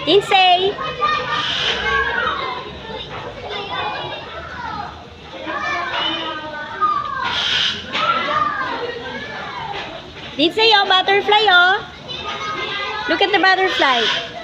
Lindsay! Lindsay, oh, butterfly, oh. Look at the butterfly.